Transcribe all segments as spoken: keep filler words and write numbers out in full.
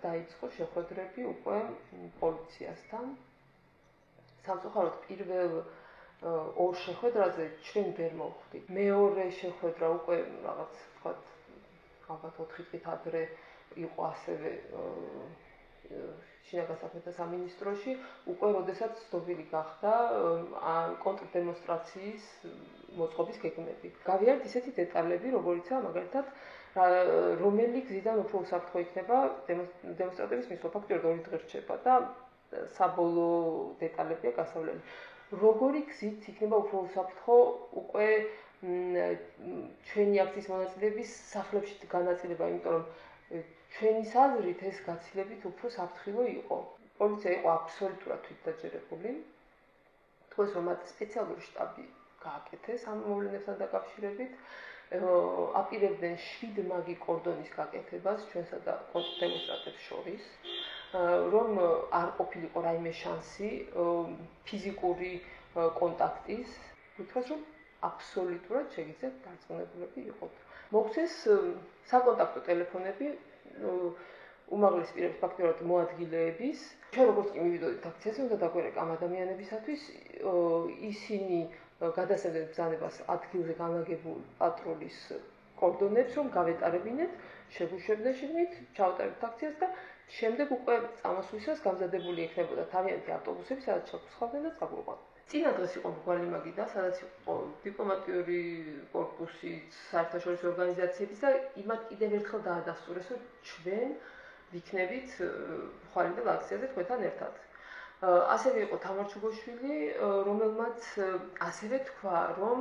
დაიწყო შეხვედრები უკვე პოლიციასთან. სამწუხაროდ პირველ ორ შეხვედრაზე ჩვენ ვერ მოვხვდით. მეორე შეხვედრა უკვე რაღაც ვთქვათ ალბათ ოთხი დღით ადრე იყო ასევე შინაგან საქმეთა სამინისტროში, უკვე როდესაც ცნობილი გახდა კონტრდემონსტრაციის მოწყობის გეგმები. გავიარეთ ისეთი დეტალები, როგორიცაა მაგალითად რომელი გზიდან უფრო უსაფრთხო იქნება დემონსტრანტების მისვლა. ფაქტობრივად ორი დღე რჩება და საბოლოო დეტალებია გასავლელი. როგორი გზით იქნება უფრო უსაფრთხო უკვე ჩვენი აქციის მონაწილეების სახლებში განაწილება, იმიტომ რომ ჩვენი აზრით ეს გაცილებით უფრო საფრთხილო იყო. პოლიცია იყო აბსოლუტურად თვითდაჯერებული. თქოს რომ მათ სპეციალური შტაბი გააკეთეს ამ მოვლენებთან დაკავშირებით. აპირებდნენ შვიდმაგი კორდონის გაკეთებას ჩვენსა და კონტრდემონსტრანტებს შორის, რომ არ ყოფილიყო რაიმე შანსი ფიზიკური კონტაქტის, უთხრას რომ აბსოლუტურად შეგიძლიათ დარწმუნებულები იყოთ. მოგვცეს საკონტაქტო ტელეფონები უმაღლეს პირების ფაქტობრივად მოადგილეების. ჩვენ როგორც კი მივიდოდით აქციაზე, უნდა დაგვერეკ ამ ადამიანებისათვის ისინი გადასცემდნენ ბრძანებას ადგილზე განლაგებულ პატრულის კორდონებს, რომ გავეტარებინეთ, შეგუშვებდნენ შიგნით, ჩავატარებთ აქციას და შემდეგ უკვე წამოსვლისას გამზადებული ექნებოდა თავიანთი ავტობუსები, სადაც ჩაგუსხავდნენ და წაგვიყვანდნენ. წინა დღეს იყო მრგვალი და სადაც იყო დიპლომატიური კორპუსი, საერთაშორისო ორგანიზაციების და იმათ კიდევ ერთხელ დაადასტურეს, რომ ჩვენ ვიქნებით ხვალინდელ აქციაზე თქვენთან ერთად. ასევე იყო თამარ ჩუბოშვილი, რომელმაც ასევე თქვა, რომ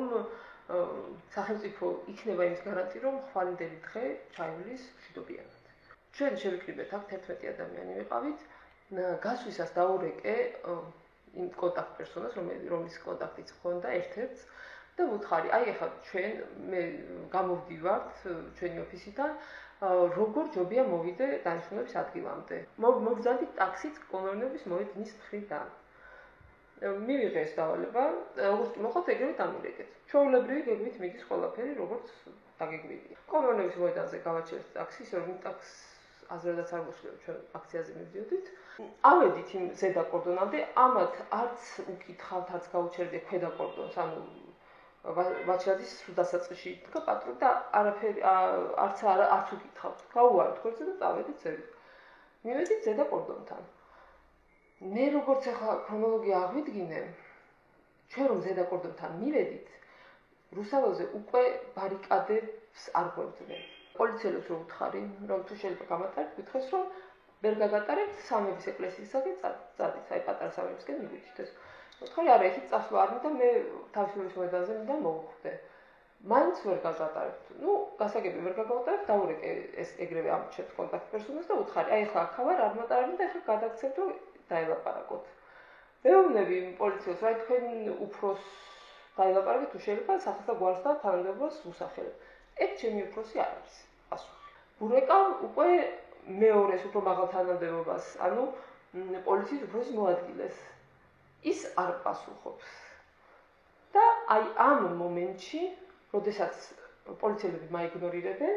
სახელმწიფო იქნება იმის გარანტი, რომ ხვალინდელი დღე ჩაივლის მშვიდობიანად. ჩვენ შევიკრიბეთ აქ თერთმეტი ადამიანი ვიყავით, გასვლისას დაურეკე იმ კონტაქტ პერსონას, რომლის კონტაქტიც ჰქონდა ერთ-ერთს და ვუთხარი, აი ახლა ჩვენ მე გამოვდივართ ჩვენი ოფისიდან, როგორ ჯობია მოვიდე დანიშნულების ადგილამდე. მოვგზავნით ტაქსით კომერნების მოედნის მხრიდან. მივიღე ეს დავალება, როგორც კი მოხდა ეგრევე დამირეკეთ. ჩვეულებრივი გეგმით მიდის ყველაფერი, როგორც დაგეგმილია. კომერნების მოედანზე გავაჩერეთ ტაქსი, ისე რომ ტაქსს აზრადაც არ მოსვლია, ჩვენ აქციაზე მივდიოდით. ავედით იმ ზედა კორდონამდე, ამათ არც უკითხავთ, არც გაუჩერდე ქვედა კორდონს, ანუ ვაჩრაძის დასაწყისში იდგა პატრული და არაფერი არც არც უკითხავთ. გავუვარეთ გვერდზე და წავედით ზევით. მივედით ზედა კორდონთან. მე როგორც ახლა ქრონოლოგია აღვიდგინე, ჩვენ რომ ზედა კორდონთან მივედით, რუსთაველზე უკვე ბარიკადებს არ გვევდნენ. პოლიციელებს რო ვუთხარი, რომ თუ შეიძლება გამატარეთ, გითხრეს რომ ვერ გაგატარებთ სამების ეკლესიისაკენ წადით, აი პატარა სამებისკენ მიგვითით ეს. ვუთხარი არა, ეხით წასვლა არ მინდა, მე თავისუფლების მოედანზე მინდა მოვხვდე. მაინც ვერ გაგატარებთ. ნუ, გასაგები ვერ გაგატარებთ, დაურეკე ეს ეგრევე ამ ჩემს კონტაქტ პერსონას და ვუთხარი, აი ახლა აქ ვარ, არ მატარებდი და ახლა გადაგცემთ, რომ დაელაპარაკოთ. მეუბნები პოლიციას, რა თქვენ უფროს დაელაპარაკეთ, თუ შეიძლება სახელსა გვარს და თანამდებობას უსახელებ. ეგ ჩემი უფროსი არ არის. პასუხი. ბურეკა უკვე მეორეს უფრო მაღალ თანამდებობას, ანუ პოლიციის უფროსის მოადგილეს. ის არ პასუხობს. და აი ამ მომენტში, როდესაც პოლიციელები მაიგნორირებენ,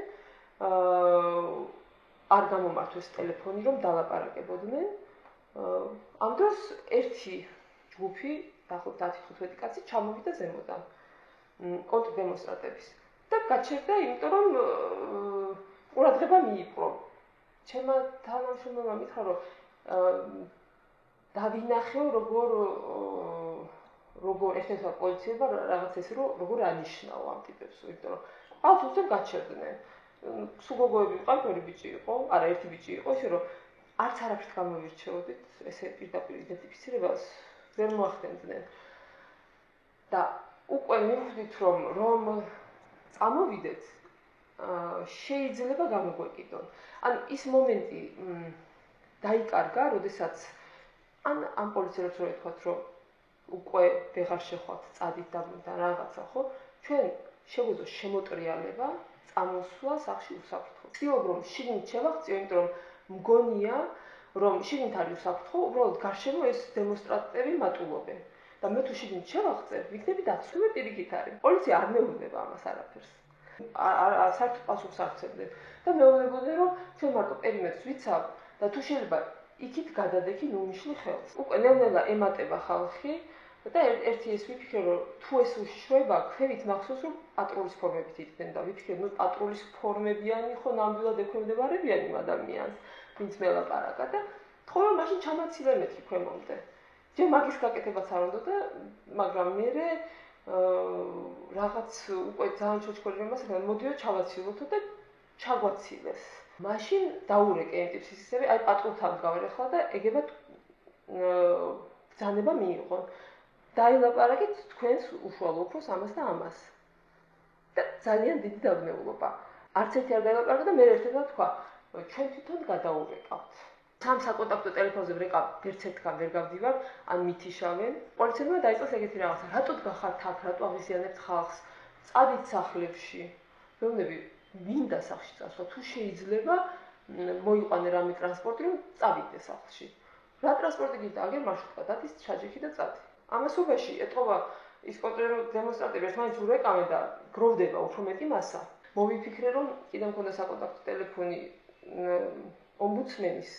არ გამომართვეს ტელეფონი, რომ დალაპარაკებოდნენ. ამ დროს ერთი ჯგუფი, დაახლოებით ათი ხუთმეტი კაცი ჩამოვიდა ზემოდან კონტრდემონსტრანტების. და გაჩერდა, იმიტომ რომ ყურადღება მიიპყრო. ჩემმა თანამშრომელმა მითხრა, რომ დავინახეო, როგორ როგორ ესეა პოლიციება რაღაც ესე რომ როგორ ანიშნავ ამ ტიპებს, იმიტომ რომ ყავს უცებ გაჩერდნენ. სულ გოგოები ვიყავით, ორი ბიჭი იყო, არა ერთი ბიჭი იყო, ისე რომ არც არაფრით გამოვირჩეოდით, ესე პირდაპირ იდენტიფიცირებას ვერ მოახდენდნენ. და უკვე მივხვდით, რომ რომ წამოვიდეთ, შეიძლება გამოგვეკიდონ. ანუ ის მომენტი დაიკარგა, როდესაც ან ამ პოლიციელებს რო ეთქვათ, რომ უკვე ვეღარ შეხვათ, წადით და რაღაცა, ხო? ჩვენ შეგვეძლო შემოტრიალება, წამოსვლა სახლში უსაფრთხო. ვცდილობ, რომ შიგნით შევაღწიო, იმიტომ რომ მგონია, რომ შიგნით არის უსაფრთხო, უბრალოდ გარშემო ეს დემონსტრანტები მატულობენ. და მე თუ შიგნით შევაღწევ, ვიქნები დაცული პირიქით არის. პოლიცია არ მეუბნება ამას არაფერს. არ საერთოდ პასუხს არ ცემდნენ. და მეუბნებოდნენ, რომ ჩვენ მარტო პერიმეტრს ვიცავ, და თუ შეიძლება იქით გადადექი ნუნიშნი ხელს. უკვე ნელ-ნელა ემატება ხალხი და ერთი ეს ვიფიქრე რომ თუ ეს უშიშროება ქვევით მახსოვს რომ პატრულის ფორმებით იდგნენ და ვიფიქრე ნუ პატრულის ფორმებიანი ხო ნამდვილად ექვემდებარებიან იმ ადამიანს ვინც მელაპარაკა და თხოვე მაშინ ჩამაცილე მეთქი ქვემომდე. ჯერ მაგის გაკეთებაც არ უნდა და მაგრამ მე რაღაც უკვე ძალიან ჩოჩქორი რომ მასე მოდიო ჩავაცილოთ და ჩაგვაცილეს. მაშინ დაურეკე იმ ტიპის ისევე აი პატრულთან გავერეხლა და ეგებად ბრძანება მიიღო. დაილაპარაკეთ თქვენს უშუალო უფროს ამას და ამას. და ძალიან დიდი დავნეულობა. არც ერთი არ დაილაპარაკა და მე ერთ-ერთმა თქვა, ჩვენ თვითონ გადაურეკავთ. სამ საკონტაქტო ტელეფონზე ვრეკავ, ერთ ერთგან ვერ გავდივარ, ან მითიშავენ. პოლიციებმა დაიწყეს ეგეთი რაღაცა. რატოდ გახართ აქ, რატო აღიზიანებთ ხალხს? წადით სახლებში. მეუბნები, მინდა სახლში წასვლა, თუ შეიძლება მოიყვანე რამე ტრანსპორტი, რომ წავიდე სახლში. რა ტრანსპორტი გინდა, აგერ მარშრუტკა, დათის ჩაჯექი და წადი. ამასობაში ეთყობა ის კონტროლერული დემონსტრანტები ერთმანეთს ურეკავენ და გროვდება უფრო მეტი მასა. მოვიფიქრე რომ კიდევ მქონდა საკონტაქტო ტელეფონი ომბუდსმენის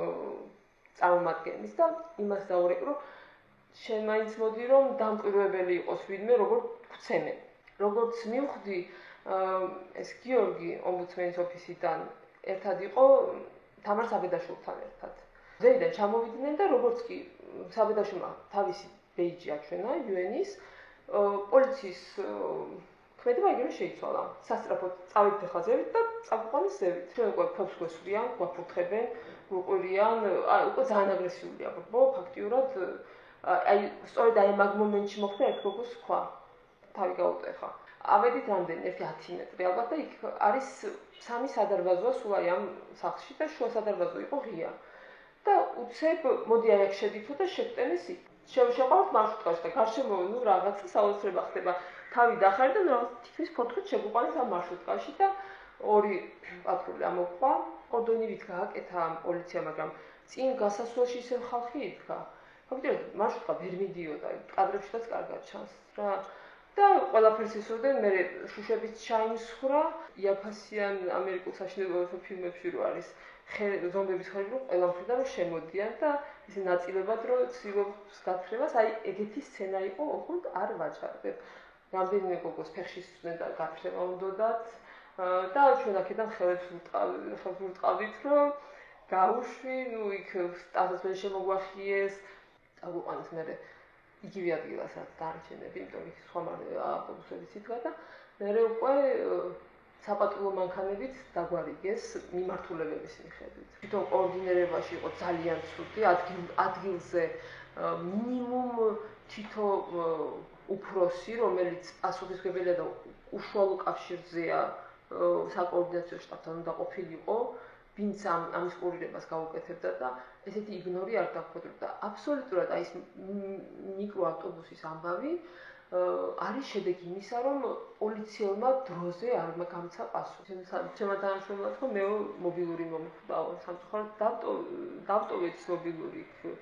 წარმომადგენლის და იმას დაურეკე რომ შენ მაინც მოდი რომ დამკვირვებელი იყოს ვინმე როგორ გვცემენ. როგორც მივხვდი ეს გიორგი ომბუდსმენის ოფისიდან ერთად იყო თამარ საბედაშვილთან ერთად. ზეიდან ჩამოვიდნენ და როგორც კი საბედაშვილმა თავისი ბეიჯი აჩვენა იუ ენის პოლიციის ქმედება იგივე შეიცვალა. სასწრაფოდ წავით ხაზებით და წაგვიყვანეს ზევით. ჩვენ უკვე ფობს გვესვრიან, გვაფურთხებენ, გვყვირიან, აი უკვე ძალიან აგრესიულია ბო ფაქტიურად აი სწორედ აი მაგ მომენტში მოხდა ერთ გოგოს თქვა. თავი გაუტეხა. ავედით რამდენი ერთი ათი მეტრი ალბათ და იქ არის სამი სადარბაზოა სულ აი ამ სახლში და შუა სადარბაზო იყო ღია. და უცებ მოდი აი აქ შედითო და შეგტენეს იქ. შევშეყავთ მარშრუტკაში და გარშემო ნუ რაღაცა საოცრება ხდება. თავი დახარი და რაღაც თითქმის ფოთქით შეგვიყვანეს ამ მარშრუტკაში და ორი პატრული ამოყვა. ორდონივით გააკეთა პოლიცია, მაგრამ წინ გასასვლელში ისევ ხალხი იდგა. ფაქტობრივად მარშრუტკა ვერ მიდიოდა, კადრებშიც კარგად ჩანს რა. და ყველაფერს ისურვდნენ, მე შუშებით ჩაიმსხვრა, იაფასიან ამერიკულ საშინელებათა ფილმებში რო არის ზომბების ხელი რო ყველა მხრიდან შემოდიან და ისე ნაწილებად რო ცდილობს გათხრებას, აი ეგეთი სცენა იყო, ოღონდ არ ვაჩარდებ. რამდენიმე გოგოს ფეხში სცდნენ და გათხრება უნდათ და ჩვენ აქედან ხელებს ვურტყავდით, რომ გაუშვი, ნუ იქ სტატუს ვერ შემოგვახიეს, წაგვიყვანეს მერე იგივე ადგილასაც დაარჩენები, იმიტომ რომ სხვა ავტობუსებიც იდგა და მერე უკვე საპატრულო მანქანებით დაგვარიგეს მიმართულებების მიხედვით. თვითონ კოორდინირებაში იყო ძალიან ცუდი, ადგილზე მინიმუმ თითო უფროსი, რომელიც პასუხისმგებელია და უშუალო კავშირზეა საკოორდინაციო შტაბთან უნდა ყოფილიყო, ვინც ამის კურირებას გაუკეთებდა და ესეთი იგნორი არ დაგხვდებოდა. აბსოლუტურად აი ეს მიკროავტობუსის ამბავი არის შედეგი იმისა, რომ პოლიციელმა დროზე არ გამცა პასუხი. ჩემმა თანამშრომლმა თქვა, მე მობილური მომხვდაო, სამწუხაროდ დავტოვეთ მობილური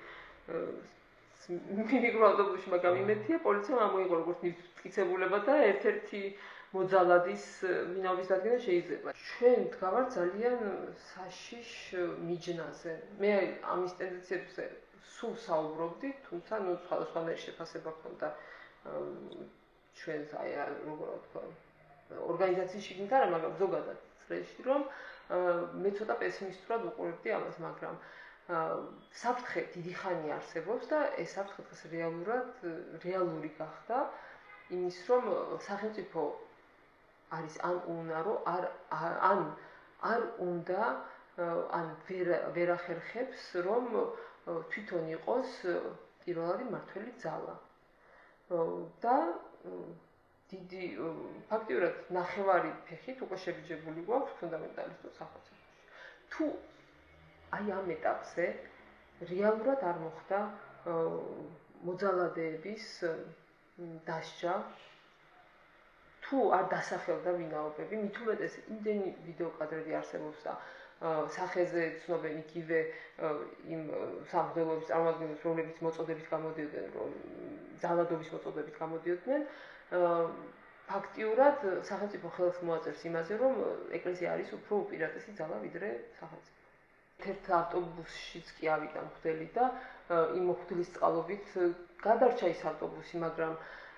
მიკროავტობუსში, მაგრამ იმედია პოლიციამ ამოიღო როგორც მტკიცებულება და ერთ-ერთი მოძალადის ვინაობის დადგენა შეიძლება. ჩვენ ვდგავართ ძალიან საშიშ მიჯნაზე. მე ამის ტენდენციებზე სულ საუბრობდი, თუმცა ნუ სხვადასხვანაირი შეფასება ჰქონდა ჩვენს აი როგორ ვთქვა ორგანიზაციის შიგნით არა, მაგრამ ზოგადად წრეში, რომ მე ცოტა პესიმისტურად ვუყურებდი ამას, მაგრამ საფრთხე დიდი ხანი არსებობს და ეს საფრთხე დღეს რეალურად რეალური გახდა იმის, რომ სახელმწიფო არის ან უნარო, არ ან არ უნდა ან ვერ ახერხებს, რომ თვითონ იყოს პირველადი მმართველი ძალა. და დიდი ფაქტიურად ნახევარი ფეხით უკვე შეგრძებული გვაქვს ფუნდამენტალისტურ სახელმწიფოში. თუ აი ამ ეტაპზე რეალურად არ მოხდა მოძალადეების დასჯა, თუ არ დასახელდა ვინაობები, მით უმეტეს იმდენი ვიდეო კადრები არსებობს და სახეზე ცნობენ იგივე იმ სამღვდელოების წარმომადგენლებს, რომლებიც მოწოდებით გამოდიოდნენ, რომ ძალადობის მოწოდებით გამოდიოდნენ, ფაქტიურად სახელმწიფო ხელს მოაწერს იმაზე, რომ ეკლესია არის უფრო უპირატესი ძალა ვიდრე სახელმწიფო. ერთ ავტობუსშიც კი ავიდა მღვდელი და იმ მღვდლის წყალობით გადარჩა ის ავტობუსი, მაგრამ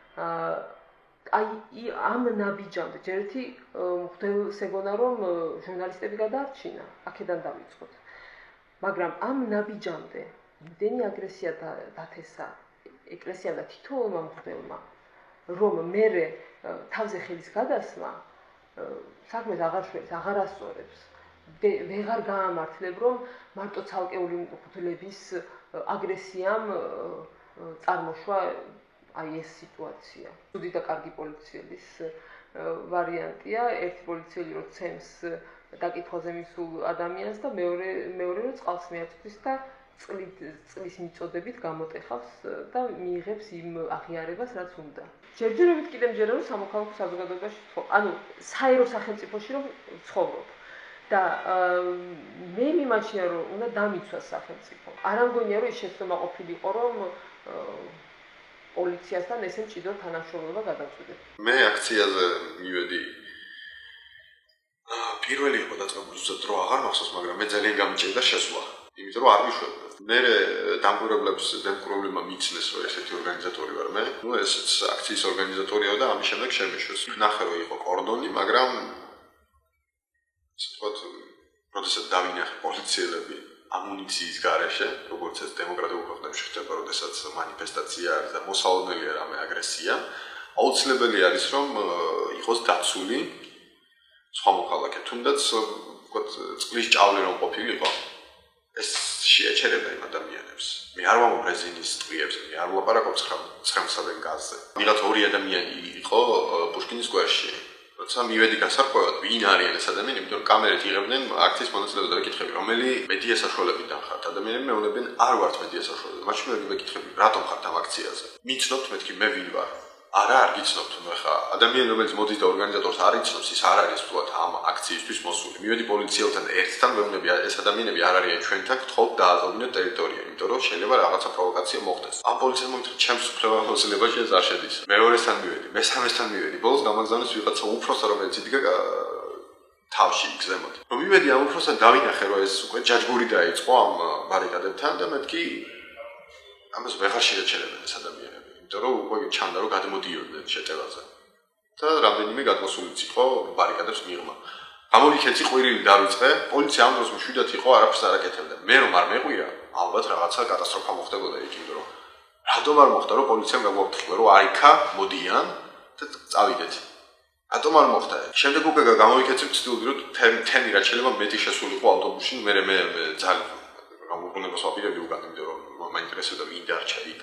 აი ამ ნაბიჯამდე ჯერ ერთი მღვდელს ეგონა რომ ჟურნალისტები გადაარჩინა, აქედან დავიწყოთ. მაგრამ ამ ნაბიჯამდე იმდენი აგრესია დათესა ეკლესიამ და თითოეულმა მღვდელმა, რომ მერე თავზე ხელის გადასმა საქმეს აღარ შვებს, აღარ ასწორებს. ვეღარ გაამართლებ, რომ მარტო ცალკეული მღვდლების აგრესიამ წარმოშვა აი ეს სიტუაცია. ცუდი და კარგი პოლიციელის ვარიანტია, ერთი პოლიციელი რო ცემს დაკითხვაზე მისულ ადამიანს და მეორე მეორე რო წყალს მიაწვდის და წყლის მიწოდებით გამოტეხავს და მიიღებს იმ აღიარებას, რაც უნდა. ჯერჯერობით კიდე მჯერა რომ სამოქალაქო საზოგადოებაში ვცხოვრობ, ანუ საერო სახელმწიფოში რომ ვცხოვრობ. და მე მიმაჩნია რომ უნდა დამიცვას სახელმწიფო. არ ამგონია რომ ის შეცდომა ყოფილიყო რომ პოლიციასთან ესე მჭიდრო თანამშრომლობა გადავწყვეტეთ. მე აქციაზე მივედი პირველი იყო დაწყებული ზუსტად დრო აღარ მახსოვს, მაგრამ მე ძალიან გამიჭირდა შესვლა. იმიტომ რომ არ მიშვებდი. მე დამკვირვებლებს დამკვირვებლებმა მიცნეს რომ ესეთი ორგანიზატორი ვარ მე. ნუ ესეც აქციის ორგანიზატორია და ამის შემდეგ შემეშვეს. ნახე რომ იყო კორდონი, მაგრამ სწორად როდესაც დავინახე პოლიციელები ამუნიციის გარეშე, როგორც ეს დემოკრატიულ ქვეყნებში ხდება, როდესაც მანიფესტაცია არის და მოსალოდნელია რამე აგრესია, აუცილებელი არის რომ იყოს დაცული სხვა მოქალაქე, თუნდაც ვთქვათ წყლის ჭავლი რომ ყოფილიყო, ეს შეეჩერება იმ ადამიანებს. მე არ ვამბობ რეზინის ტყვიებს, მე არ ვლაპარაკობ ცხრემსადენ გაზზე. ვიღაც ორი ადამიანი იყო პუშკინის სკვერში. როცა მივედი გასარკვევად, ვინ არიან ეს ადამიანები, იმიტომ რომ კამერით იღებდნენ აქციის მონაწილეებს და ვეკითხები, რომელი მედია საშუალებიდან ხართ. ადამიანები მეუბნებიან, არ ვართ მედია საშუალება. მაშინ მე ვეკითხები, რატომ ხართ ამ აქციაზე? მიცნობთ მეთქი მე ვინ ვარ? არა, არ გიცნობთ, ნუ ხა ადამიანი რომელიც მოდის და ორგანიზატორს არ იცნობს, ის არ არის ვთქვათ ამ აქციისთვის მოსული. მივედი პოლიციელთან ერთთან, ვეუბნები, ეს ადამიანები არ არიან ჩვენთან, გთხოვთ დააზოგინოთ ტერიტორია, იმიტომ რომ შეიძლება რაღაცა პროვოკაცია მოხდეს. ამ პოლიციამ მომთხრა ჩემს უფლებამოსილებაში ეს არ შედის. მეორესთან მივედი, მესამესთან მივედი, ბოლოს გამაგზავნეს ვიღაცა უფროსა, რომელიც იდგა თავში იქ-ზემოთ. რომ მივედი ამ უფროსთან დავინახე, რომ ეს უკვე ჯაჯგური დაიწყო ამ ბარიკადებთან და მეთქი ამას ვეღარ შეეჩერებენ ეს ადამიანები. იმიტომ რომ უკვე ჩანდა რომ გადმოდიოდნენ შეტევაზე. და რამდენიმე გადმოსულიც იყო ბარიკადებს მიღმა. გამოვიქეცი ყვირილი დავიწყე, პოლიცია ამ დროს მშვიდად იყო, არაფერს არ აკეთებდა. მე რომ არ მეყვია, ალბათ რაღაცა კატასტროფა მოხდებოდა იქ, იმიტომ რომ რატომ არ მოხდა რომ პოლიციამ გაგვაფრთხილა რომ აიქა მოდიან და წავიდეთ. რატომ არ მოხდა? შემდეგ უკვე გამოვიქეცი ვცდილობდი რომ თემი რაც შეიძლება მეტი შესულიყო ავტობუსში, მე მე ძალიან გამოგონებას ვაპირებდი უკან, იმიტომ რომ მაინტერესებდა ვინ დარჩა იქ.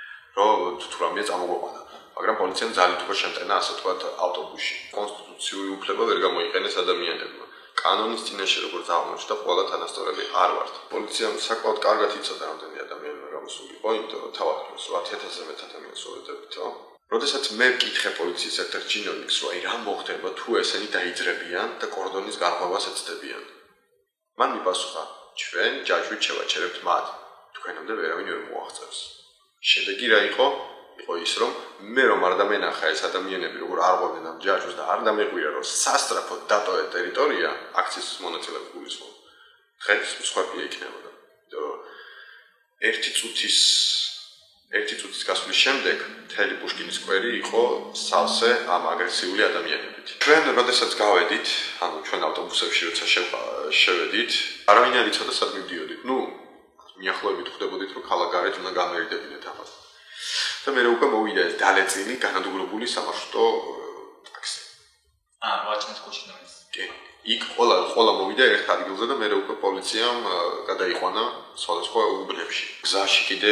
რომ თუ რამე წამოგვაყანა, მაგრამ პოლიციამ ძალიან უფრო შემტენა ასე თქვათ ავტობუსში. კონსტიტუციური უფლება ვერ გამოიყენეს ადამიანებმა. კანონის წინაშე როგორც აღმოჩნდა, ყველა თანასწორები არ ვართ. პოლიციამ საკმაოდ კარგად იცოდა რამდენი ადამიანია გამოსულიყო, იმიტომ რომ თავად ოცდაათი ათასზე მეტ ადამიანს ვეძებითო. როდესაც მე ვკითხე პოლიციის ერთ-ერთ ჩინოვნიკს, რომ აი რა მოხდება თუ ესენი დაიძრებიან და კორდონის გარღვევას ეცდებიან. მან მიპასუხა, ჩვენ ჯაჭვით შევაჩერებთ მათ, თქვენამდე ვერავინ ვერ მოაღწევს. შედეგი რა იყო? იყო ის რომ მე რომ არ დამენახა ეს ადამიანები როგორ არ ყვებდნენ ამ ჯაჭვს და არ დამეყვირა რომ სასტრაფოდ დატოვე ტერიტორია აქციის მონაწილეებს გულისხმობ. დღეს მსხვერპლი იქნებოდა. იმიტომ რომ ერთი წუთის ერთი წუთის გასვლის შემდეგ მთელი პუშკინის სკვერი იყო სავსე ამ აგრესიული ადამიანებით. ჩვენ როდესაც გავედით, ანუ ჩვენ ავტობუსებში როცა შევედით, არავინ არ იცოდა სად მივდიოდით. ნუ მიახლოებით ხვდებოდით რომ ქალაქ გარეთ უნდა გამერიდებინეთ ამას. და მე უკვე მოვიდა ეს დალეწილი განადგურებული სამარშრუტო ტაქსი. აა, ვაჩნეთ კოჩინოვის. კი. იქ ყველა ყველა მოვიდა ერთ ადგილზე და მე უკვე პოლიციამ გადაიყვანა სხვადასხვა უბნებში. გზაში კიდე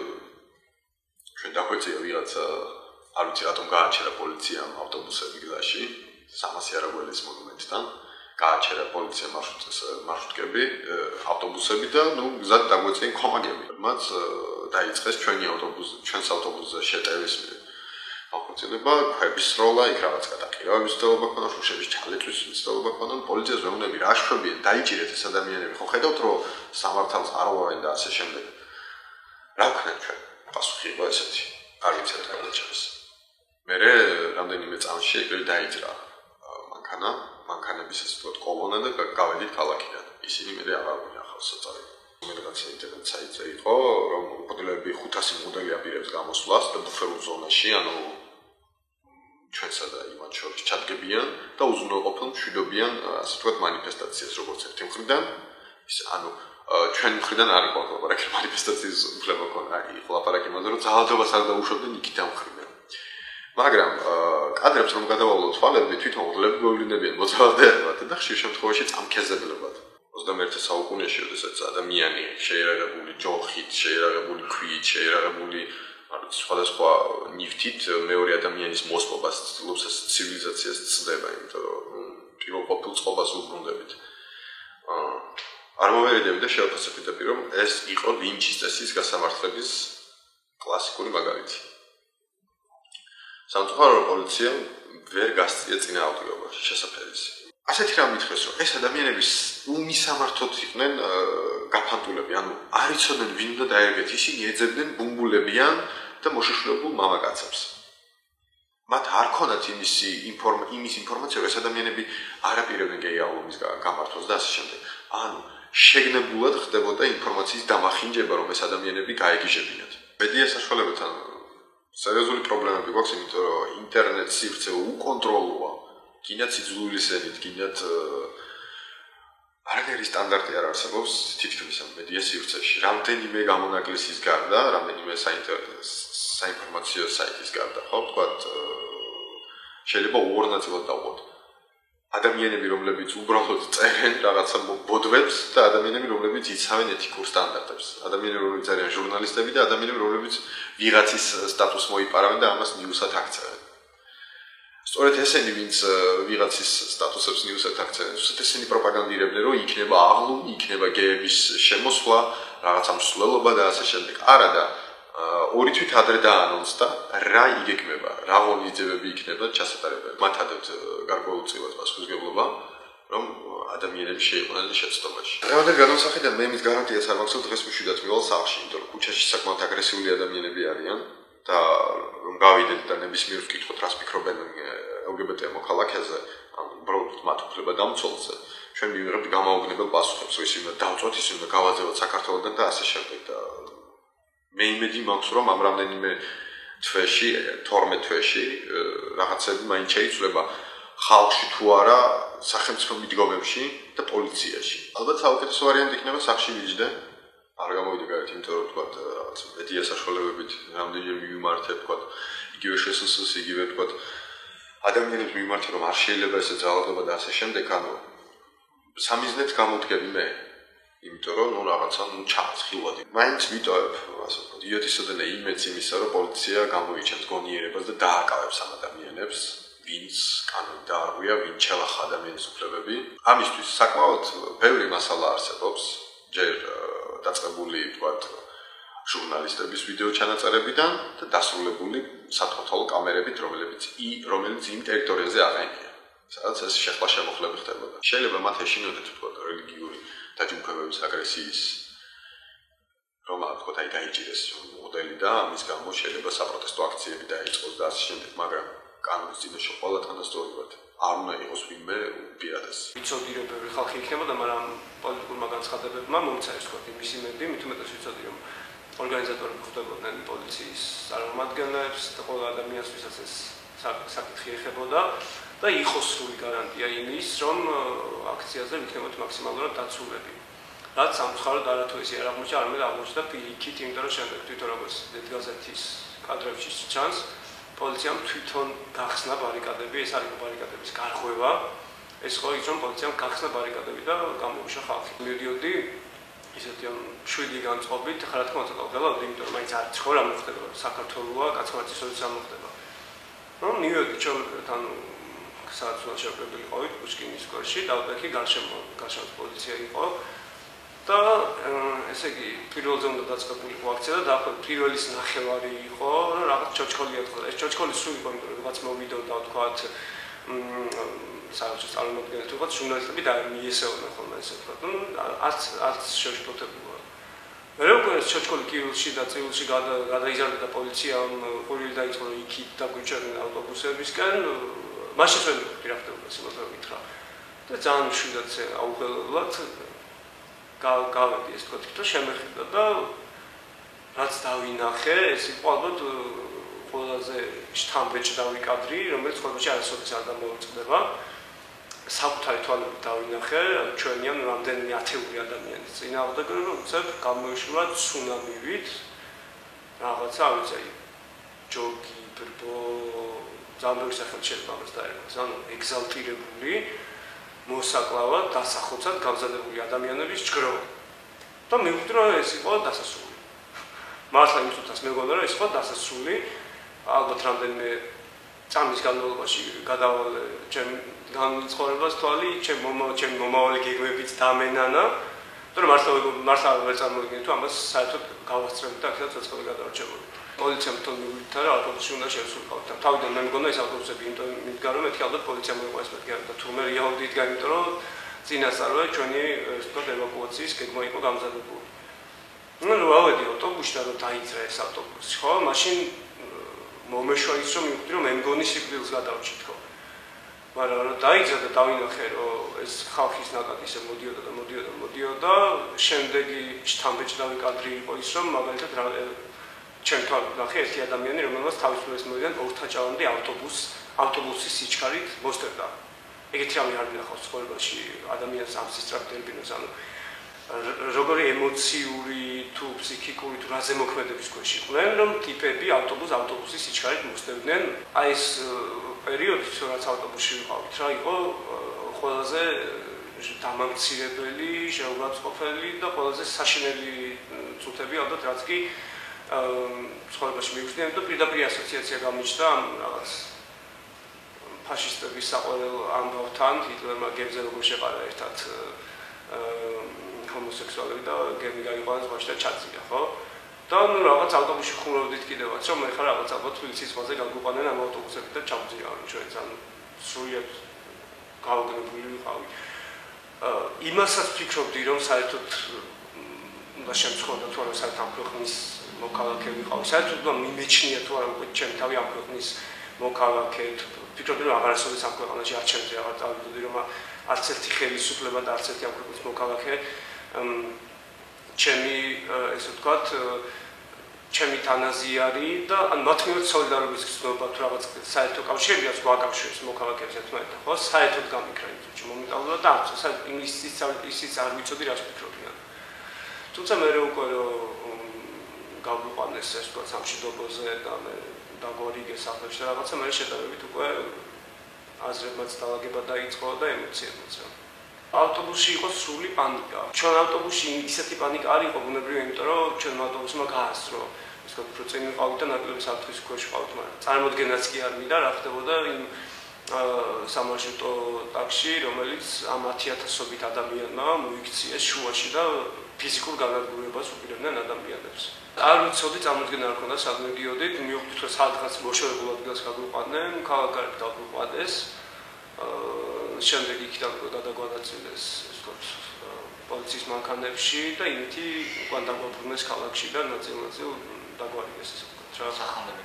ჩვენ დაგვეწია ვიღაც არ ვიცი რატომ გააჩერა პოლიციამ ავტობუსები გზაში სამასი არაგველის მონუმენტთან. გააჩერა პოლიცია მარშრუტის მარშრუტკები, ავტობუსები და ნუ გზად დაგვეწია კომაგები. მათ დაიწყეს ჩვენი ავტობუსი, ჩვენს ავტობუსზე შეტევის აღორძინება, ქვების სროლა, იქ რაღაც გადაყირავების ცდელობა ქონდა, შუშების ჩალეწვის ცდელობა ქონდა, პოლიციას ვეუბნები რა შვებიან, დაიჭირეთ ეს ადამიანები. ხო ხედავთ რომ სამართალს არ ვავენ და ასე შემდეგ. რა ვქნათ ჩვენ? პასუხი იყო ესეთი. არ ვიცით რა გადაჭრეს. მე რამდენიმე წამში ეგრე დაიძრა მანქანა, მანქანების ეს თქო კოლონა და გავედით ქალაქიდან. ისინი მე აღარ გვინახავთ. საწარი. Მეგრაც ინტერნეტ საიტზე იყო, რომ მოდელები ხუთასი მოდელი აპირებს გამოსვლას და ბუფერულ ზონაში, ანუ ჩვენსა და იმათ შორის ჩადგებიან და უზრუნველყოფილ მშვიდობიან, ასე ვთქვათ, მანიფესტაციას, როგორც ერთი მხრიდან, ის ანუ ჩვენ მხრიდან არ იყო ლაპარაკი მანიფესტაციის უფლება ქონა, იყო ლაპარაკი იმაზე, რომ ძალადობას არ დაუშვებდნენ იქით ამ მხრიდან. მაგრამ კადრებს რომ გადავალოთ თვალები, თვითონ ღლები მოვლინებიან მოძალადეებად და ხშირ შემთხვევაში წამქეზებლებად. ოცდამეერთე საუკუნეში, როდესაც ადამიანი შეიარაღებული ჯოხით, შეიარაღებული ქვით, შეიარაღებული სხვადასხვა ნივთით მეორე ადამიანის მოსპობას ცდილობს ეს ცივილიზაციას ცდება, იმიტომ რომ პირველ ყოფილ წყობას უბრუნდებით. არ მოვერიდები და შევფასებდები, რომ ეს იყო ლინჩის წესის გასამართლების კლასიკური მაგალითი. სამწუხაროდ პოლიციამ ვერ გასწია წინააღმდეგობაში შესაძლებელი. ასეთი რამ მითხრეს, რომ ეს ადამიანების უმისამართოდ იყვნენ გაფანტულები, ანუ არ იცოდნენ ვინ უნდა დაერგეთ, ისინი ეძებდნენ ბუმბულებიან და მოშიშვლებულ მამაკაცებს. მათ არ ქონდათ იმისი იმის ინფორმაცია, რომ ეს ადამიანები არ აპირებდნენ გეიალობის გამართვას და ასე შემდეგ. ანუ შეგნებულად ხდებოდა ინფორმაციის დამახინჯება, რომ ეს ადამიანები გაეგიჟებინათ. მედია საშუალებებთან სერიოზული პრობლემები გვაქვს, იმიტომ რომ ინტერნეტ სივრცე უკონტროლოა. გინდათ სიძულვილისენით, გინდათ არანაირი სტანდარტი არ არსებობს თითქმის ამ მედია სივრცეში. რამდენიმე გამონაკლისის გარდა, რამდენიმე საინფორმაციო საიტის გარდა, ხო, ვთქვათ, შეიძლება ორ ნაწილად დავყოთ. ადამიანები, რომლებიც უბრალოდ წერენ რაღაცა ბოდვებს და ადამიანები, რომლებიც იცავენ ეთიკურ სტანდარტებს. ადამიანები, რომლებიც არიან ჟურნალისტები და ადამიანები, რომლებიც ვიღაცის სტატუსს მოიპარავენ და ამას ნიუსად აქცევენ. სწორედ ესენი, ვინც ვიღაცის სტატუსებს ნიუსად აქცევენ, უბრალოდ ესენი პროპაგანდირებდნენ, რომ იქნება აღლუმი, იქნება გეების შემოსვლა, რაღაცა მსვლელობა და ასე შემდეგ. არა და ორი თვით ადრე დაანონსდა, რა იგეგმება, რა ღონისძიებები იქნება ჩასატარებელი. მათ ადებთ გარკვეულწილად პასუხისმგებლობა, რომ ადამიანები შეიყვნენ შეცდომაში. დღევანდელ გადამსახედიდან მე იმის გარანტიას არ მაქვს, რომ დღეს მშვიდად მივალ სახლში, იმიტომ რომ ქუჩაში საკმაოდ აგრესიული ადამიანები არიან და რომ გავიდეთ და ნებისმიერ ვკითხოთ, რას ფიქრობენ ელჯიბიტ მოქალაქეზე, ან უბრალოდ მათ უფლება დამცველზე, ჩვენ მივიღებთ გამაოგნებელ პასუხებს, რომ ისინი უნდა დავწოთ, ისინი უნდა გავაძევოთ საქართველოდან და ასე შემდეგ და მე იმედი მაქვს, რომ ამ რამდენიმე თვეში, თორმეტ თვეში რაღაცები მაინც შეიცვლება ხალხში თუ არა, სახელმწიფო მიდგომებში და პოლიციაში. ალბათ საუკეთესო ვარიანტი იქნება სახლში ვიჯდე. არ გამოვიდე გარეთ, იმიტომ რომ თქვათ, რაღაც მედია საშუალებებით რამდენიმე მიმართებ, თქვათ, იგივე შესაძლოა, იგივე თქვათ, ადამიანებს მიმართე, რომ არ შეიძლება ესე ძალადობა და ასე შემდეგ, ანუ სამიზნეც გამოვდგები მე. იმიტომ რომ ნუ რაღაცა ნუ ჩაცხილვადი. მაინც ვიტოვებ, ასე ვთქვათ, იოტისოდენა იმედს იმისა, რომ პოლიცია გამოიჩენს გონიერებას და დააკავებს ამ ადამიანებს, ვინც კანონი დაარღვია, ვინ ჩელახა ადამიანის უფლებები. ამისთვის საკმაოდ ბევრი მასალა არსებობს, ჯერ დაწყებული, ვთქვათ, ჟურნალისტების ვიდეო ჩანაწერებიდან და დასრულებული საფოთოლო კამერებით, რომელიც რომელიც იმ ტერიტორიაზე აყენია, სადაც ეს შეხლა შემოხლები ხდებოდა. შეიძლება მათ ეშინოდეთ, ვთქვათ, რელიგიური დაჯგუფებების აგრესიის რომ თქვათ აი დაიჭირეს მოდელი და ამის გამო შეიძლება საპროტესტო აქციები დაიწყოს და ასე შემდეგ, მაგრამ კანონის წინაშე ყველა თანასწორად არ უნდა იყოს ვინმე უპირატესი. ვიცოდი რომ ბევრი ხალხი იქნებოდა, მაგრამ პოლიტიკურმა განცხადებებმა მომცაეს თქვათ იმის იმედი, მით უმეტეს ვიცოდი რომ ორგანიზატორები ხვდებოდნენ პოლიციის წარმომადგენლებს და ყველა ადამიანს ვისაც ეს საკითხი ეხებოდა და იყოს სრული გარანტია იმის, რომ აქციაზე ვიქნებოთ მაქსიმალურად დაცულები. რაც სამწუხაროდ არათუ ისე არ აღმოჩნდა, არამედ აღმოჩნდა პირიქით, იმიტომ რომ შემდეგ თვითონ როგორც დედგაზეთის კადრებში ჩანს, პოლიციამ თვითონ გახსნა ბარიკადები, ეს არის ბარიკადების გარღვევა. ეს ხო ის რომ პოლიციამ გახსნა ბარიკადები და გამოუშვა ხალხი. მივიდიოდი ისეთი შვიდი განწყობით, ხა რა თქმა უნდა გავდელავდი, იმიტომ რომ მაინც არ ცხო რა მოხდება, საქართველოა, კაცმარცის ორი მოხდება. ნუ მივიოდი ჩვენთან სადაც შეგვიძლია ყავით პუშკინის სკოლაში, დავდექი გარშემო, გარშემო პოლიცია იყო და ესე იგი პირველზე უნდა დაწყებულიყო აქცია და დაახლოებით პირველის ნახევარი იყო, რაღაც ჩოჩქოლია თქო. ეს ჩოჩქოლი სულ იყო, იმიტომ რომ რაღაც მოვიდოდა თქვათ საერთოდ წარმოგდგენთ თქვათ ჟურნალისტები და მიესეოდნენ ხოლმე ესე თქვათ. ნუ არც არც შეშფოთებულა. მე უკვე ეს ჩოჩქოლი კივილში და წივილში გადაიზარდა და პოლიციამ ყურილი დაიწყო რომ იქით დაგვიჭერნენ ავტობუსებისკენ. მაშინ შეიძლება რა ხდებოდა სიმართლე ვითხრა. და ძალიან მშვიდად აუღელებლად გავედი ეს თქო თვითონ შემეხედა და რაც დავინახე ეს იყო ალბათ ყველაზე შთამბეჭდავი კადრი რომელიც ყოველში არასოდეს არ დამოუწყდება საკუთარი თვალებით დავინახე ჩვენი ან რამდენიმე ათეული ადამიანის წინააღმდეგ რომ უცებ გამოიშურა ცუნამივით რაღაცა არ ვიცი ჯოგი ბრბო ზამბერის სახელით შეიძლება ამას დაერქვას ანუ ეგზალტირებული მოსაკლავად დასახოცად გამზადებული ადამიანების ჯგროვა და მივხვდი რომ ეს იყო დასასრული მართლა იმ წუთას მეგონა რომ ეს იყო დასასრული ალბათ რამდენიმე წამის განმავლობაში გადავალე ჩემ განმცხოვრებას თვალი ჩემ ჩემ მომავალი გეგმებით დამენანა მაგრამ მართლა მართლა ვერ წარმოვიდგინე თუ ამას საერთოდ გავასწრებდი და აქედან ცოცხალი გადარჩებული პოლიციამ თვითონ მივიდა რა ავტობუსში უნდა შევსულყავთ და თავიდან მე მგონა ეს ავტობუსები იმიტომ მიდგა რომ მეთქი ალბათ პოლიციამ მოიყვა ეს მეთქი და თურმე რეალურად იდგა იმიტომ რომ წინასწარვე ჩვენი ეს თქო ევაკუაციის გეგმა იყო გამზადებული ну რავედი ავტობუსში და დაიძრა ეს ავტობუსი ხო მაშინ მომეშვა ის რომ მივხვდი რომ მე მგონი სიკვდილს გადავჭი თქო მაგრამ რა დაიძრა და დავინახე რომ ეს ხალხის ნაკად ისე მოდიოდა და მოდიოდა და მოდიოდა შემდეგი შთამბეჭდავი კადრი იყო ის რომ მაგალითად ჩემთან ნახე ერთი ადამიანი რომელსაც თავისუფლების მოედან ორთაჭავამდე ავტობუს ავტობუსის სიჩქარით მოსτερდა ეგეთი რამე არ მინახავს ცხოვრებაში ადამიანს ამ სისტრაფდერბინოს ანუ როგორი ემოციური თუ ფსიქიკური თუ რაზე მოქმედების ქვეშ იყვნენ რომ ტიპები ავტობუს ავტობუსის სიჩქარით მოსτερდნენ აი ეს პერიოდი რაც ავტობუსში ვიყავით რა იყო ყველაზე დამამცირებელი შეურაცხყოფელი და ყველაზე საშინელი წუთები ალბათ რაც კი ცხოვრებაში მივხვდი და პირდაპირ ასოციაცია გამიჩნდა ამ რაღაც ფაშისტების საყვარელ ამბავთან ჰიტლერმა გებზე როგორ შეყარა ერთად ჰომოსექსუალები და გემი გაიყვანეს ზღვაში და ჩაძირა ხო და ნუ რაღაც ავტობუსში ხუმრობდით კიდევაც რომ ეხლა რაღაც ალბათ თბილისის ზღვაზე გაგვიყვანენ ამ ავტობუსებით და ჩავძირავენ ჩვენც ანუ სრულიად გავგნებული ვიყავი იმასაც ვფიქრობდი რომ საერთოდ უნდა შემცხოვრდა თუ არა საერთოდ ამ ქვეყნის მოქალაქე ვიყავი საერთოდ უნდა მიმეჩნია თუ არა უკვე ჩემ თავი ამ ქვეყნის მოქალაქე ვფიქრობდი რომ აღარასოდეს ამ ქვეყანაში არ ჩემზე აღარ წავიდოდი რომ არც ერთი ხელისუფლება და არც ერთი ამ ქვეყნის მოქალაქე ჩემი ესე ვთქვათ ჩემი თანაზიარი და ან მათ მიმართ სოლიდარობის გრძნობა თუ რაღაც საერთო კავშირი რაც გვაკავშირებს მოქალაქეებს ერთმანეთთან ხო საერთოდ გამიქრა იმ წუთში მომენტალურად და არც ისიც ისიც არ ვიცოდი რას ვფიქრობდნენ თუმცა მე უკვე რომ გავიყვანეს ეს თქო სამშვიდობოზე და მე დაგვარიგე საფრთხეში და რაღაცა მე შედარებით უკვე აზრებმაც დაალაგება დაიწყო და ემოციებიც რა ავტობუსში იყო სრული პანიკა ჩვენ ავტობუსში ისეთი პანიკა არ იყო ბუნებრივი იმიტომ რომ ჩვენ ავტობუსმა გაასწრო ის თქო პროცენტი ყავით და ნაკლები საფრთხის ქვეშ ყავით მაგრამ წარმოდგენაც კი არ მინდა რა ხდებოდა იმ სამარშრუტო ტაქსში რომელიც ამ ათი ათასობით ადამიანმა მოიქციეს შუაში და ფიზიკურ განადგურებას უპირებდნენ ადამიანებს არ ვიცოდი წარმოდგენა არ ქონდა სად მიდიოდით მივხვდით რომ სადღაც მოშორებულ ადგილას გაგვიყვანენ ქალაქგარეთ გაგვიყვანეს შემდეგ იქიდან გადაგვანაწილეს ეს თქო პოლიციის მანქანებში და იმითი უკან დაგვაბრუნეს ქალაქში და ნაწილ-ნაწილ დაგვარიგეს ესე ვთქვათ რა სახანები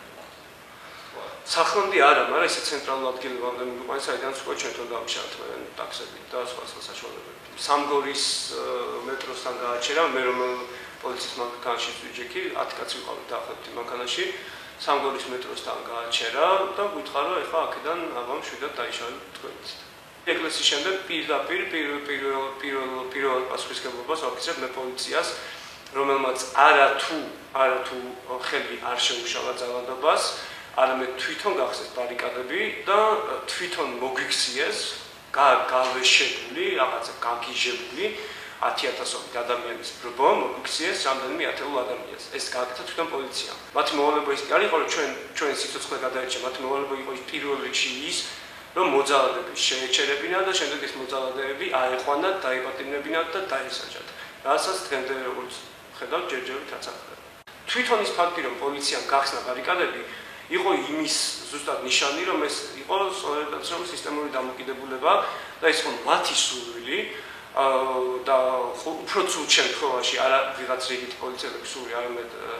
სახანდი არა მაგრამ ესე ცენტრალურ ადგილებამდე მიყვანეს საიდანაც უკვე ჩვენთან დავიშალეთ ტაქსებით და სხვა სხვა საშუალებებით სამგორის მეტროსთან გააჩერა მე რომ პოლიციის მანქანაში ვიჯექი ათი კაცი ვიყავით დაახლოებით მანქანაში სამგორის მეტროსთან გააჩერა და გითხრა რომ ეხლა აქედან აბა მშვიდად დაიშალეთ თქვენით ეკლესიის შემდეგ პირდაპირ პირველ პირველ პირველ პირველ პასუხისმგებლობას ვაქცევ მე პოლიციას რომელმაც არა თუ არა თუ ხელი არ შეუშალა ძალადობას არამედ თვითონ გახსეს ბარიკადები და თვითონ მოგვიქციეს გავეშებული რაღაცა გაგიჟებული ათი ათასობით ადამიანის ბრბო მოგვიქციეს რამდენიმე ათეულ ადამიანს ეს გააკეთა თვითონ პოლიციამ მათი მოვალეობა ის არ იყო რომ ჩვენ ჩვენ სიცოცხლე გადაეჭა მათი მოვალეობა იყო ის პირველ რიგში ის რომ მოძალადები შეეჩერებინათ და შემდეგ ეს მოძალადეები აეყვანათ, დაიპატიმრებინათ და დაესაჯათ. რასაც დღემდე როგორც ხედავთ ჯერჯერობით რაც ახდება. თვითონ ის ფაქტი რომ პოლიციამ გახსნა ბარიკადები იყო იმის ზუსტად ნიშანი რომ ეს იყო სწორედაც რომ სისტემური დამოკიდებულება და ის ხო მათი სურვილი და უფრო ცუდ შემთხვევაში არა ვიღაც რიგით პოლიციელების სურვილი არამედ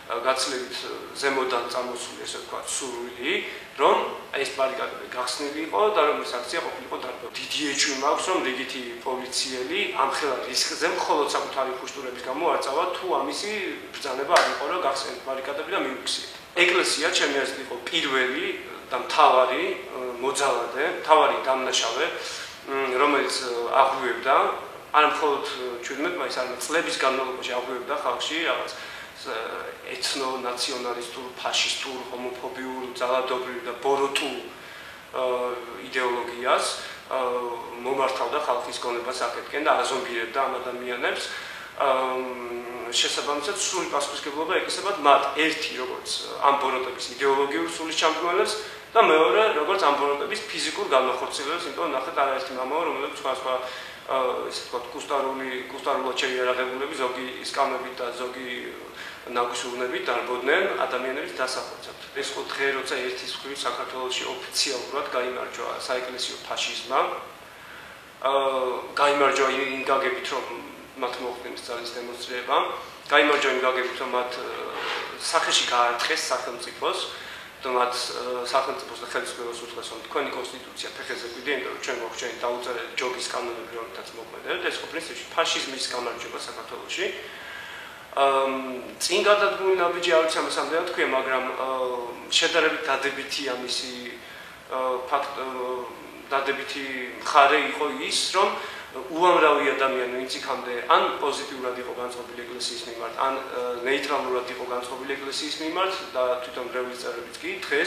გაცილებით ზემოდან წამოსული ესე ვთქვათ სურვილი, რომ ეს ბარიკადები გახსნილი იყო და რომ ეს აქცია ყოფილიყო დარბა. დიდი ეჭვი მაქვს, რომ რიგითი პოლიციელი ამხელა რისკზე მხოლოდ საკუთარი ხუშტურების გამო არ წავა, თუ ამისი ბრძანება არ იყო, რომ გახსნით ბარიკადები და მივიქციეთ. ეკლესია ჩემი აზრით იყო პირველი და მთავარი მოძალადე, მთავარი დამნაშავე, რომელიც აღვივებდა, არ მხოლოდ ჩვენმეტ მაინც არამედ წლების განმავლობაში აღვივებდა ხალხში რაღაც ეთნო-ნაციონალისტურ, ფაშისტურ, ჰომოფობიურ, ძალადობრივ და ბოროტულ იდეოლოგიას მომართავდა ხალხის გონებას აქეთკენ და აზომბირებდა ამ ადამიანებს. შესაბამისად, სრული პასუხისმგებლობა ეკისრებათ მათ ერთი, როგორც ამ ბოროტების იდეოლოგიურ სულის ჩამდგმელებს და მეორე, როგორც ამ ბოროტების ფიზიკურ განმახორციელებს, იმიტომ ნახეთ არაერთი მამაო, რომელიც სხვადასხვა ესე ვთქვათ, კუსტარული, კუსტარულად შეიარაღებულები, ზოგი სკამებით და ზოგი ნაგუშოვნებით დარბოდნენ ადამიანების დასახოცად. ეს ხო დღე, როცა ერთის მხრივ საქართველოში ოფიციალურად გაიმარჯვა საეკლესიო ფაშიზმმა, გაიმარჯვა იმ გაგებით, რომ მათ მოხდენს ძალის დემონსტრირება, გაიმარჯვა იმ გაგებით, რომ მათ სახეში გაარტყეს სახელმწიფოს და მათ სახელმწიფოს და ხელისუფლებას უთხრეს, რომ თქვენი კონსტიტუცია ფეხეზე გვიდე, იმიტომ რომ ჩვენ გვაქვს დაუწერელი ჯოგის კანონები, რომლითაც მოქმედებთ, ეს ხო პრინციპში ფაშიზმის გამარჯვება საქართველოში. წინ გადადგმული ნაბიჯი არ ვიცი ამას ამდენად თქვია, მაგრამ შედარებით დადებითი ამისი ფაქტ დადებითი მხარე იყო ის, რომ უამრავი ადამიანი, ვინც იქამდე ან პოზიტიურად იყო განწყობილი ეკლესიის მიმართ, ან ნეიტრალურად იყო განწყობილი ეკლესიის მიმართ და თვითონ მრევლის წევრებიც კი დღეს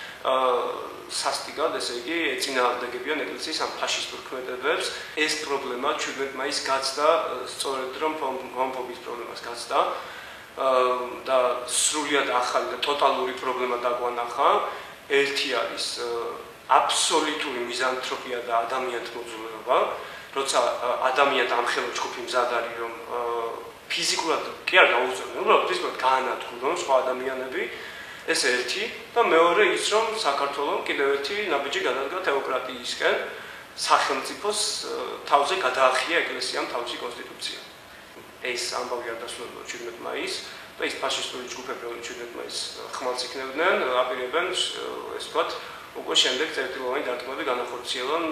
სასტიკად, ესე იგი, ეწინააღმდეგებიან ეკლესიის ამ ფაშისტურ ქმედებებს. ეს პრობლემა ჩვენებმა მაინც გაცდა, სწორედ რომ ჰომოფობიის პრობლემას გაცდა და სრულიად ახალი და ტოტალური პრობლემა დაგვანახა. ერთი არის აბსოლუტური მიზანთროპია და ადამიანთმოძულება, როცა ადამიანთა ამხელო ჯგუფი მზად არის, რომ ფიზიკურად კი არ გაუწევენ, უბრალოდ ფიზიკურად გაანადგურონ სხვა ადამიანები. ეს ერთი და მეორე ის, რომ საქართველოს კიდევ ერთი ნაბიჯი გადადგა თეოკრატიისკენ, სახელმწიფოს თავზე გადაახია ეკლესიამ თავისი კონსტიტუცია. ეს ამბავი არ დასრულებულა შვიდმეტ მაისს და ის ფაშისტური ჯგუფები, რომლებიც შვიდმეტ მაისს ხმალს იქნებდნენ, აპირებენ ეს ვთქვათ, უკვე შემდეგ წერტილოვანი დარტყმები განახორციელონ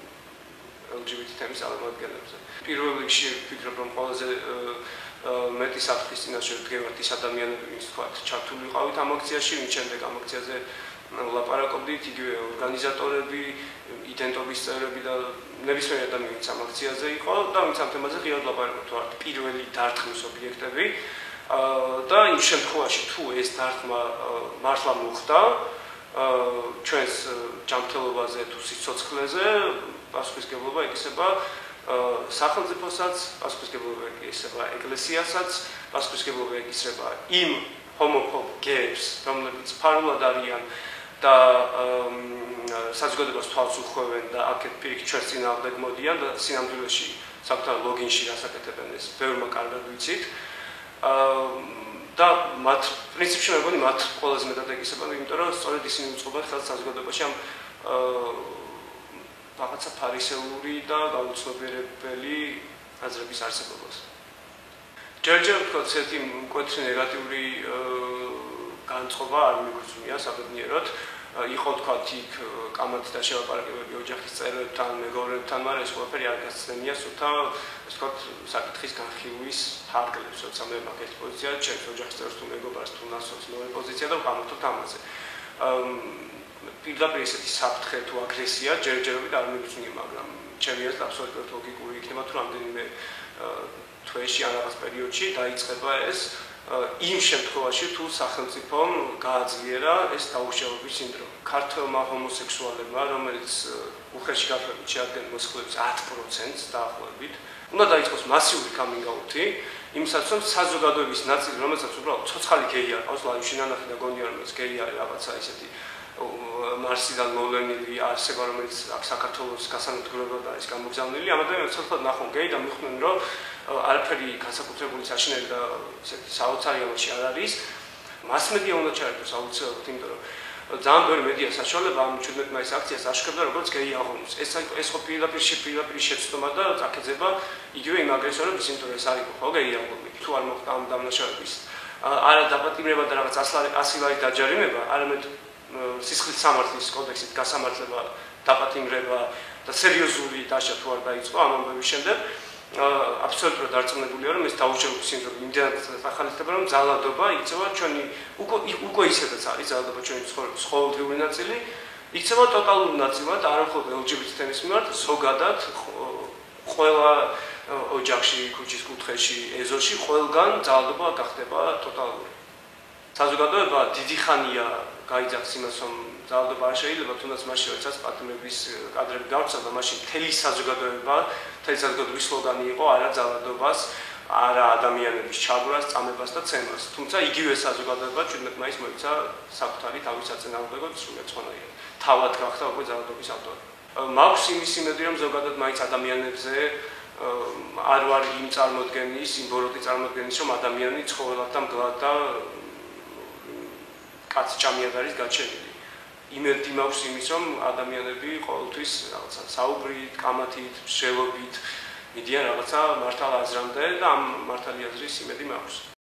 ელ ჯი ბი თი თემის წარმომადგენლებზე. პირველ რიგში ვფიქრობ, რომ ყველაზე მეტი საფრთხის წინაშე ვდგევართ ის ადამიანები, ვინც ვთქვათ, ჩართული ვიყავით ამ აქციაში, ვინც შემდეგ ამ აქციაზე ლაპარაკობდით, იგივე ორგანიზატორები, იდენტობის წევრები და ნებისმიერი ადამიანი, ვინც ამ აქციაზე იყო და ვინც ამ თემაზე ღიად ლაპარაკობთ, ვართ პირველი დარტყმის ობიექტები და იმ შემთხვევაში, თუ ეს დარტყმა მართლა მოხდა ჩვენს ჯანმრთელობაზე თუ სიცოცხლეზე, პასუხისმგებლობა ეკისრება სახელმწიფოსაც, პასუხისმგებლობა ეკისრება ეკლესიასაც, პასუხისმგებლობა ეკისრება იმ ჰომოფობ გეებს, რომლებიც ფარულად არიან და საზოგადოებას თვალს უხვევენ და აქეთ პირიქით ჩვენს წინააღმდეგ მოდიან და სინამდვილეში საკუთარ ლოგინში ასაკეთებენ, ეს ბევრმა კარგად ვიცით. და მათ პრინციპში მე მგონი მათ ყველაზე მეტად ეკისრება, იმიტომ რომ სწორედ ისინი უწყობენ ხელს საზოგადოებაში ამ რაღაცა ფარისეული და გაუცნობიერებელი აზრების არსებობას. ჯერჯერ ვთქვათ, ესეთი მკვეთრი ნეგატიური განწყობა არ მიგრძნია საბედნიეროდ. იყო თქვათ იქ კამათი და შევაპარაკებები ოჯახის წევრებთან, მეგობრებთან, მაგრამ ეს ყველაფერი არ გასცემია სულთა, ეს ვთქვათ, საკითხის განხილვის ფარგლებს, როცა მე მაქვს ეს პოზიცია, ჩემს ოჯახის წევრს თუ მეგობარს თუ ნაცვლად მეორე პოზიცია და ვყავმოთოთ ამაზე. პირდაპირ ესეთი საფრთხე თუ აგრესია ჯერჯერობით არ მიგრძნია, მაგრამ ჩემი აზრით აბსოლუტურად ლოგიკური იქნება, თუ რამდენიმე თვეში ან რაღაც პერიოდში დაიწყება ეს იმ შემთხვევაში, თუ სახელმწიფომ გააძლიერა ეს დაუშავების სინდრომი. ქართველმა ჰომოსექსუალებმა, რომელიც უხეში გაფრთხილებით შეადგენენ მოსახლეობის ათ პროცენტს დაახლოებით, უნდა დაიწყოს მასიური coming-out-ი, იმისათვის, რომ საზოგადოების ნაწილი, რომელსაც უბრალოდ ცოცხალი გეი არ ყავს, ლაივში ნანახი და გონია, რომ ეს გეი არის რაღაცა ისეთი მარსიდან მოვლენილი არსება, რომელიც აქ საქართველოს გასანადგურებლად არის გამოგზავნილი, ამ ადამიანებს ცოცხლად ნახონ გეი და მიხვდნენ, რომ არაფერი განსაკუთრებული საშინელი და ესეთი საოცარი ამაში არ არის. მასმედია უნდა ჩაერთოს აუცილებლად, იმიტომ რომ ძალიან ბევრი მედია საშუალება ამ შვიდმეტ მაისის აქციას აშუქებდა, როგორც გეი აღონიშნოს. ეს ეს ხო პირდაპირ პირდაპირ შეცდომა და წაკეცება იგივე იმ აგრესორების, იმიტომ რომ ეს არის ხო გეი აღონიშნული. თუ არ მოხდა ამ დამნაშავების არა დაპატიმრება და რაღაც ასილარი დაჯარიმება, არამედ სისხლის სამართლის კოდექსით გასამართლება, დაპატიმრება და სერიოზული დაშლა თუ არ დაიწყო ამ ამბების შემდეგ, აბსოლუტურად დარწმუნებულია, რომ ეს დაუჯერებლობის სინდრომი იმდენად ახალისდება, რომ ძალადობა იქცევა ჩვენი უკვე ისედაც არის ძალადობა ჩვენი ცხოვრების ყოველდღიური ნაწილი, იქცევა ტოტალურ ნაწილად, არა მხოლოდ ელ ჯი ბი ტი თემის მიმართ, ზოგადად ყველა ოჯახში, ქუჩის კუთხეში, ეზოში ყველგან ძალადობა გახდება ტოტალური. საზოგადოება დიდი ხანია გაიძახს იმას, რომ ძალადობა არ შეიძლება, თუნდაც მაშინ როდესაც პატიმრების კადრები გავრცელდა და მაშინ მთელი საზოგადოება, მთელი საზოგადოების სლოგანი იყო არა ძალადობას, არა ადამიანების ჩაგვრას, წამებას და ცემას. თუმცა იგივე საზოგადოება ჩვენმეტ მაისს მოიცა საკუთარი თავის საწინააღმდეგოდ სრულიად სხვანაირად. თავად გახდა უკვე ძალადობის ავტორი. მაქვს იმის იმედი, რომ ზოგადად მაინც ადამიანებზე არ ვარ იმ წარმოდგენის, იმ ბოროტი წარმოდგენის, რომ ადამიანი ცხოველად და მგლად და კაცჭამიად არის გაჩენილი. იმედი მაქვს იმის, რომ ადამიანები ყოველთვის რაღაცა საუბრით, კამათით, მსჯელობით მიდიან რაღაცა მართალ აზრამდე და ამ მართალი აზრის იმედი მაქვს.